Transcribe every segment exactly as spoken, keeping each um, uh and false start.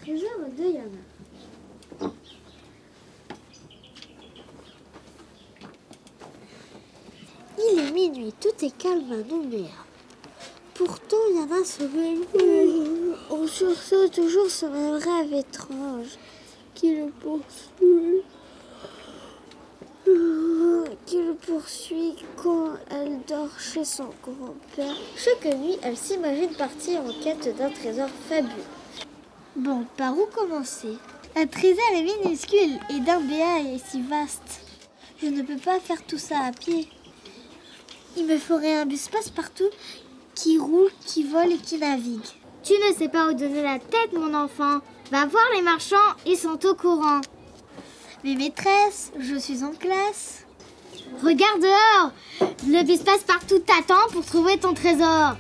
trésor de Yana. Il est minuit, tout est calme à Nouméa. Pourtant, Yana se réveille. On sursaute toujours sur un rêve étrange qui le poursuit. Qui le poursuit quand elle dort chez son grand-père. Chaque nuit, elle s'imagine partir en quête d'un trésor fabuleux. Bon, par où commencer? Un trésor est minuscule et Dambéa est si vaste. Je ne peux pas faire tout ça à pied. Il me faudrait un bus passe-partout qui roule, qui vole et qui navigue. Tu ne sais pas où donner la tête, mon enfant. Va voir les marchands, ils sont au courant. Mais maîtresse, je suis en classe. Regarde dehors. Le bus passe-partout t'attend pour trouver ton trésor.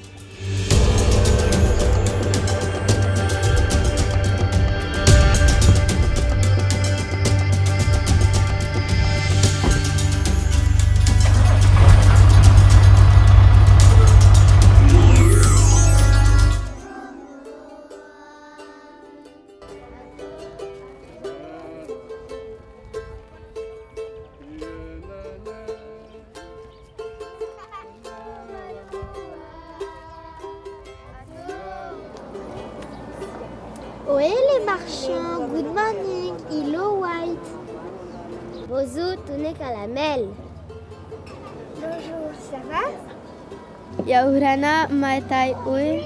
Oui, les marchands, good morning, hello white. Bonjour, tourne calamel. Bonjour, ça va? Yaurana matai ui.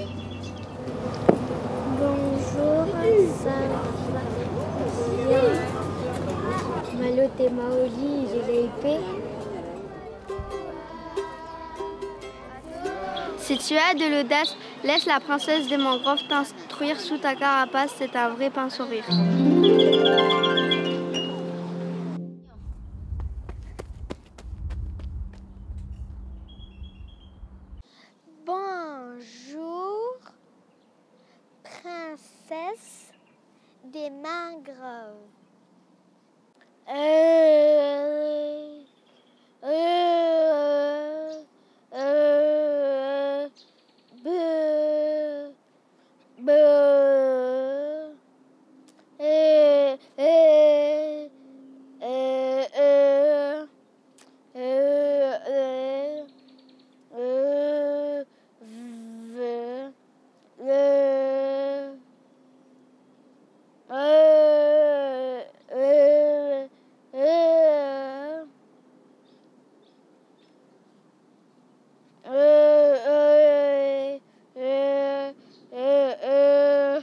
Bonjour, ça va bien. Malote maoli, j'ai l'épée. Si tu as de l'audace, laisse la princesse des mangroves t'instruire sous ta carapace, c'est un vrai pince-sourire. Bonjour, princesse des mangroves. Euh, euh, euh, be, be, euh, euh, euh, euh, euh, euh, euh, v, le, euh, euh, euh, euh, euh, euh, euh, euh.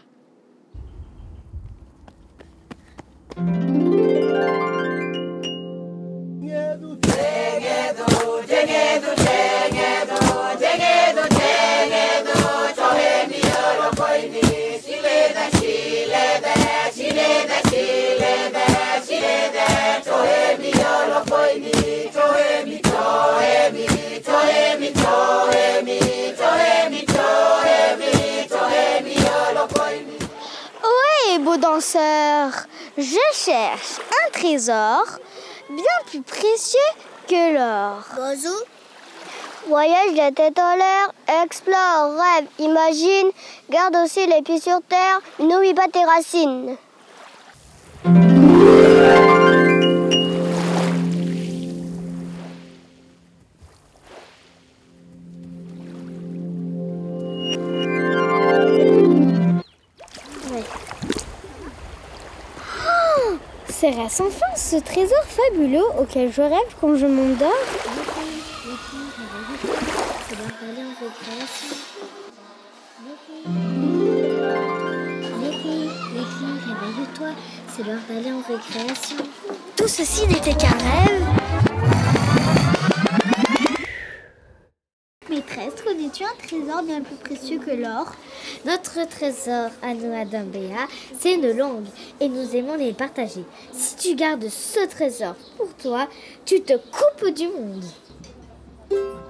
Oui, beau danseur, je cherche un trésor bien plus précieux que l'or. Bonjour. Voyage la tête en l'air, explore, rêve, imagine, garde aussi les pieds sur terre, n'oublie pas tes racines. Serait-ce enfin ce trésor fabuleux auquel je rêve quand je m'endors? C'est l'heure d'aller en récréation. Lépi, Lépi, réveille-toi, c'est l'heure d'aller en récréation. Tout ceci n'était qu'un rêve. Maîtresse, connais-tu un trésor bien plus précieux que l'or? Notre trésor à nous à Dambéa, c'est nos langues et nous aimons les partager. Si tu gardes ce trésor pour toi, tu te coupes du monde.